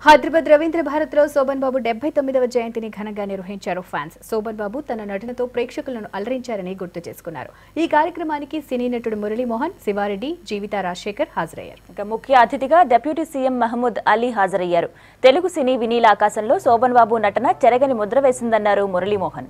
హైదరాబాద్ రవీంద్ర భారతిలో శోభన్ బాబు 79వ జయంతిని ఘనంగా నిర్వహించారు ఫ్యాన్స్. శోభన్ బాబు తన నటనతో ప్రేక్షకులను అలరించారని గుర్తు చేసుకున్నారు. ఈ కార్యక్రమానికి సినీ నటుడు మురళీ మోహన్, శివారెడ్డి, జీవిత రాజశేఖర్ హాజరయ్యారు. ఇక ముఖ్య అతిథిగా డిప్యూటీ సీఎం మహమూద్ అలీ హాజరయ్యారు. తెలుగు సినీ వినీల ఆకాశంలో శోభన్ బాబు నటన చెరగని ముద్ర వేసిందన్నారు మురళీ మోహన్.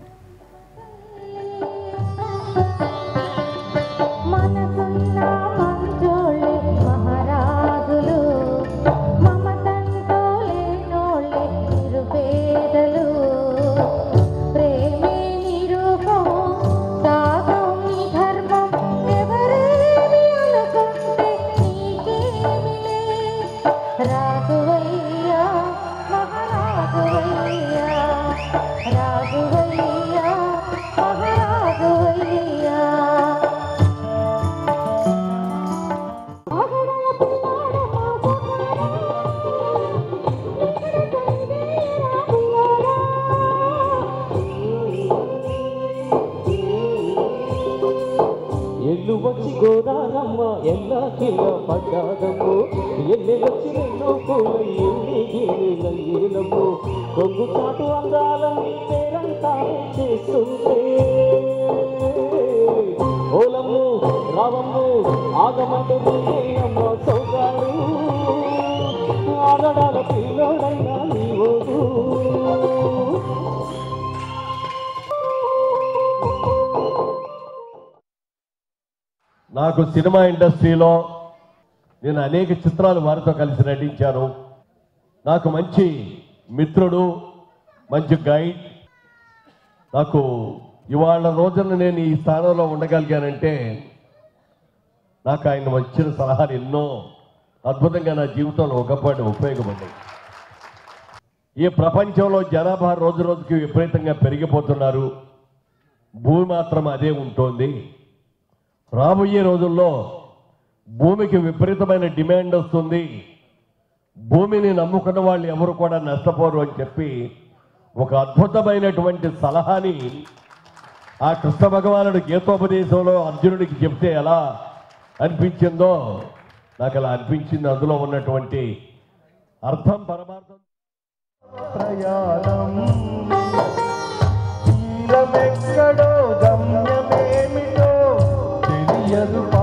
వచ్చి గోదారమ్మ ఎలా కిల పడ్డాదమ్మో ఎన్ని వచ్చి ఎన్నో పూలయ్యేనమ్మో కొంగు చాటు అందాలని పేరంతా చేస్తుంటే ఓలమ్ము రావమ్ము ఆగమంటే అమ్మ సౌగారు ఆగడాల పిల్లోడైనా నీవోడు. నాకు సినిమా ఇండస్ట్రీలో నేను అనేక చిత్రాలు వారితో కలిసి నటించాను. నాకు మంచి మిత్రుడు, మంచి గైడ్. నాకు ఇవాళ రోజున నేను ఈ స్థానంలో ఉండగలిగానంటే నాకు ఆయన వచ్చిన సలహాలు ఎన్నో అద్భుతంగా నా జీవితంలో ఒకపాటి ఉపయోగపడ్డాయి. ఈ ప్రపంచంలో జనాభా రోజు రోజుకి విపరీతంగా పెరిగిపోతున్నారు. భూమి మాత్రం అదే ఉంటుంది. రాబోయే రోజుల్లో భూమికి విపరీతమైన డిమాండ్ వస్తుంది. భూమిని నమ్ముకున్న వాళ్ళు ఎవరు కూడా నష్టపోరు అని చెప్పి ఒక అద్భుతమైనటువంటి సలహాని ఆ కృష్ణ భగవానుడు గీతోపదేశంలో అర్జునుడికి చెప్తే ఎలా అనిపించిందో నాకు అలా అనిపించింది. అందులో ఉన్నటువంటి అర్థం పరమార్థం ప్రయాణం తీరమెక్కడో గమ్యమేమిటో తెలియదు.